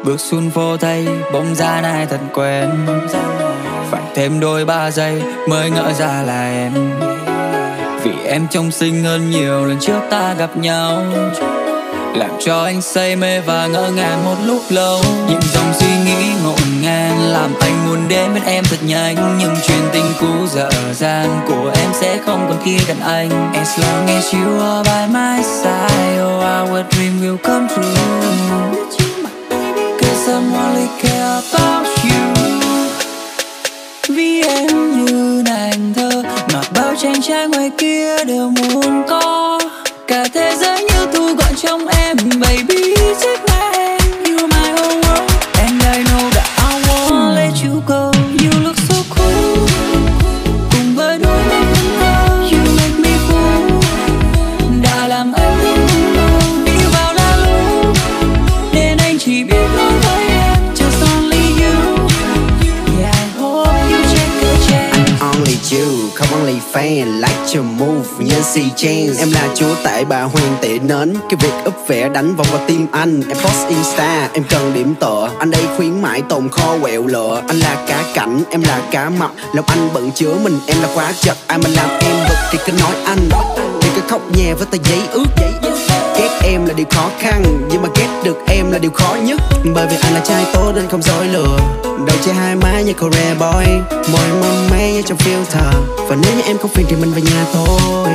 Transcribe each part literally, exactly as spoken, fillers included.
Bước xuống phố thấy bóng dáng ai thật quen, phải thêm đôi ba giây mới ngỡ ra là em. Vì em trông xinh hơn nhiều lần trước ta gặp nhau, làm cho anh say mê và ngỡ ngàng một lúc lâu. Những dòng suy nghĩ ngổn ngang làm anh muốn đến bên em thật nhanh, nhưng chuyện tình cũ dở dang của em sẽ không còn khi gần anh. As long as you are by my side, oh our dream will come true. Cause I'm only care about you. Vì em như nàng thơ mà bao chàng trai ngoài kia đều muốn có. Cả thế giới như thu gọn trong em, baby take my hand, you're my whole world. And I know that I won't let you go. You look so cool, cùng với đôi mắt ngây thơ, you make me fool. Đã làm anh không lâu, đi vào là lúc nên anh chỉ biết nói với em just only you. Yeah, I hope you check the change. I'm only you, không only fan, like your move như C Chains. Em là chúa tể bà hoàng tệ nến, cái việc úp vẽ đánh vòng vào tim anh. Em post Insta, em cần điểm tựa, anh đây khuyến mãi tồn kho quẹo lựa. Anh là cá cảnh, em là cá mập, lòng anh bận chứa mình, em là quá chật. Ai mà làm em bực thì cứ nói anh, thì cứ khóc nhè với tờ giấy ướt. Ghét em là điều khó khăn, nhưng mà ghét được em là điều khó nhất. Bởi vì anh là trai tốt nên không dối lừa, đầu che hai má như Korea boy, môi mâm mé như trong filter. Và nếu như em không phiền thì mình về nhà thôi.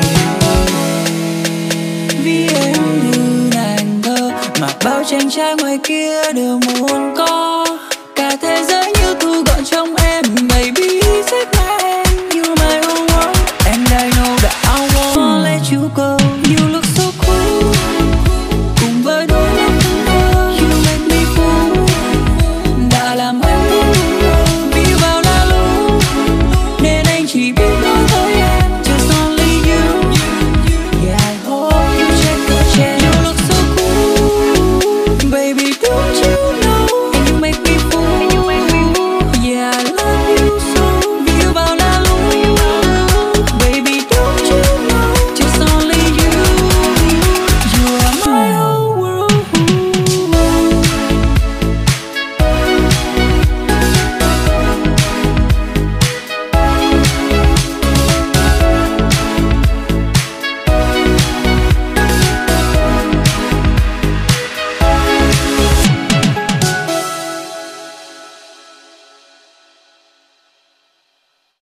Vì em như nàng thơ mà bao chàng trai ngoài kia đều muốn có. Cả thế giới như thu gọn trong